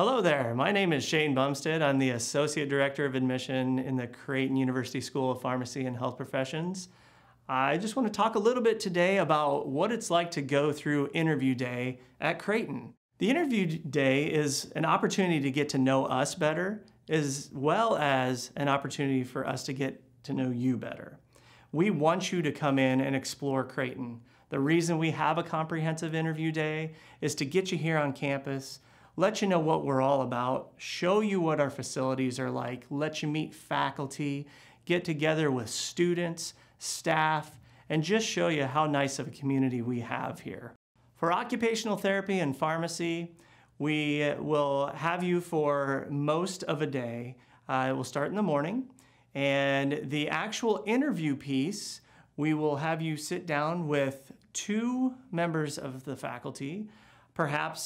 Hello there, my name is Shane Bumstead. I'm the Associate Director of Admission in the Creighton University School of Pharmacy and Health Professions. I just want to talk a little bit today about what it's like to go through interview day at Creighton. The interview day is an opportunity to get to know us better, as well as an opportunity for us to get to know you better. We want you to come in and explore Creighton. The reason we have a comprehensive interview day is to get you here on campus, let you know what we're all about, show you what our facilities are like, let you meet faculty, get together with students, staff, and just show you how nice of a community we have here. For occupational therapy and pharmacy, we will have you for most of a day. It will start in the morning, and the actual interview piece, we will have you sit down with two members of the faculty. Perhaps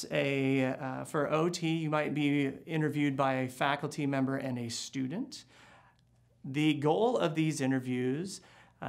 for OT, you might be interviewed by a faculty member and a student. The goal of these interviews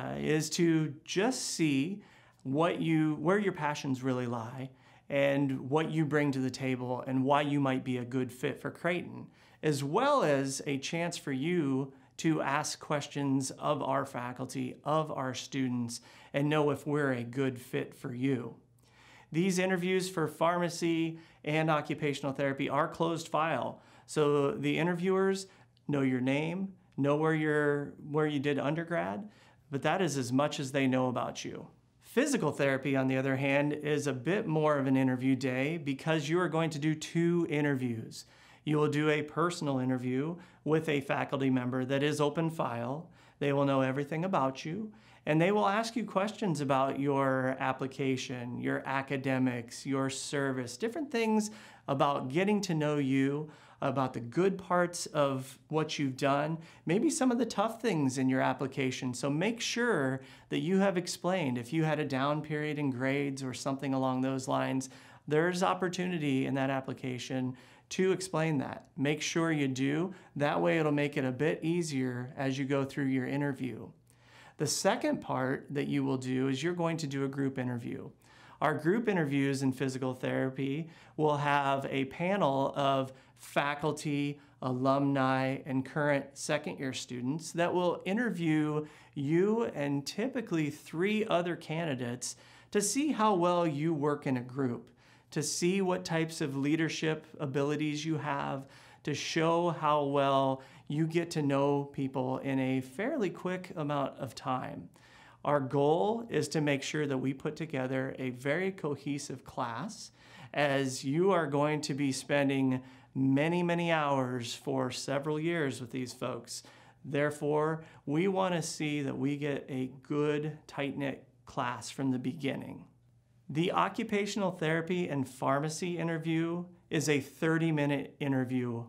is to just see where your passions really lie and what you bring to the table and why you might be a good fit for Creighton, as well as a chance for you to ask questions of our faculty, of our students, and know if we're a good fit for you. These interviews for pharmacy and occupational therapy are closed file, so the interviewers know your name, know where you did undergrad, but that is as much as they know about you. Physical therapy, on the other hand, is a bit more of an interview day because you are going to do two interviews. You will do a personal interview with a faculty member that is open file. They will know everything about you, and they will ask you questions about your application, your academics, your service, different things about getting to know you, about the good parts of what you've done, maybe some of the tough things in your application. So make sure that you have explained if you had a down period in grades or something along those lines, there's opportunity in that application to explain that. Make sure you do. That way it'll make it a bit easier as you go through your interview. The second part that you will do is you're going to do a group interview. Our group interviews in physical therapy will have a panel of faculty, alumni, and current second-year students that will interview you and typically 3 other candidates to see how well you work in a group, to see what types of leadership abilities you have, to show how well you get to know people in a fairly quick amount of time. Our goal is to make sure that we put together a very cohesive class, as you are going to be spending many, many hours for several years with these folks. Therefore, we want to see that we get a good, tight-knit class from the beginning. The occupational therapy and pharmacy interview is a 30-minute interview.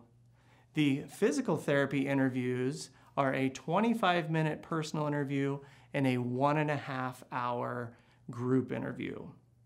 The physical therapy interviews are a 25-minute personal interview and a 1.5-hour group interview.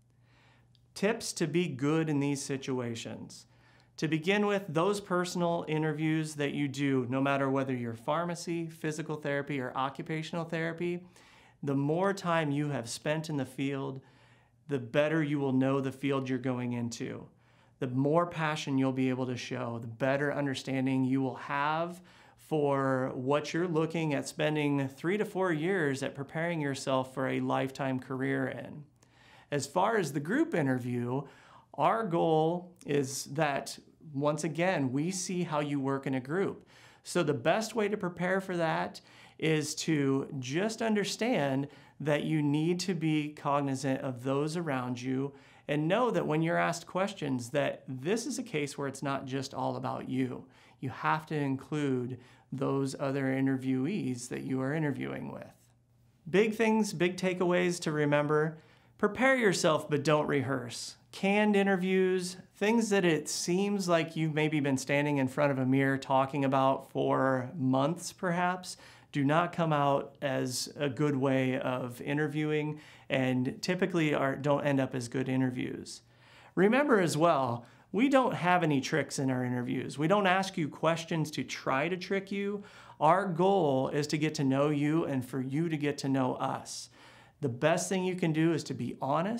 Tips to be good in these situations. To begin with, those personal interviews that you do, no matter whether you're pharmacy, physical therapy, or occupational therapy, the more time you have spent in the field, the better you will know the field you're going into. The more passion you'll be able to show, the better understanding you will have for what you're looking at spending 3 to 4 years at preparing yourself for a lifetime career in. As far as the group interview, our goal is that, once again, we see how you work in a group. So the best way to prepare for that is to just understand that you need to be cognizant of those around you and know that when you're asked questions that this is a case where it's not just all about you. You have to include those other interviewees that you are interviewing with. Big things, big takeaways to remember. Prepare yourself, but don't rehearse. Canned interviews, things that it seems like you've maybe been standing in front of a mirror talking about for months perhaps, do not come out as a good way of interviewing and typically don't end up as good interviews. Remember as well, we don't have any tricks in our interviews. We don't ask you questions to try to trick you. Our goal is to get to know you and for you to get to know us. The best thing you can do is to be honest,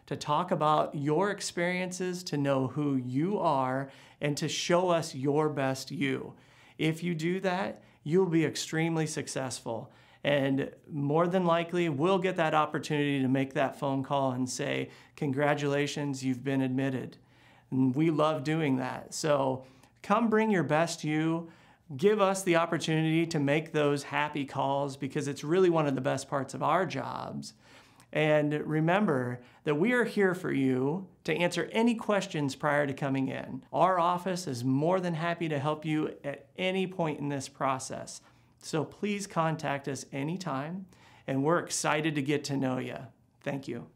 to talk about your experiences, to know who you are, and to show us your best you. If you do that, you'll be extremely successful. And more than likely, we'll get that opportunity to make that phone call and say, congratulations, you've been admitted. And we love doing that. So come bring your best you. Give us the opportunity to make those happy calls, because it's really one of the best parts of our jobs. And remember that we are here for you to answer any questions prior to coming in. Our office is more than happy to help you at any point in this process. So please contact us anytime, and we're excited to get to know you. Thank you.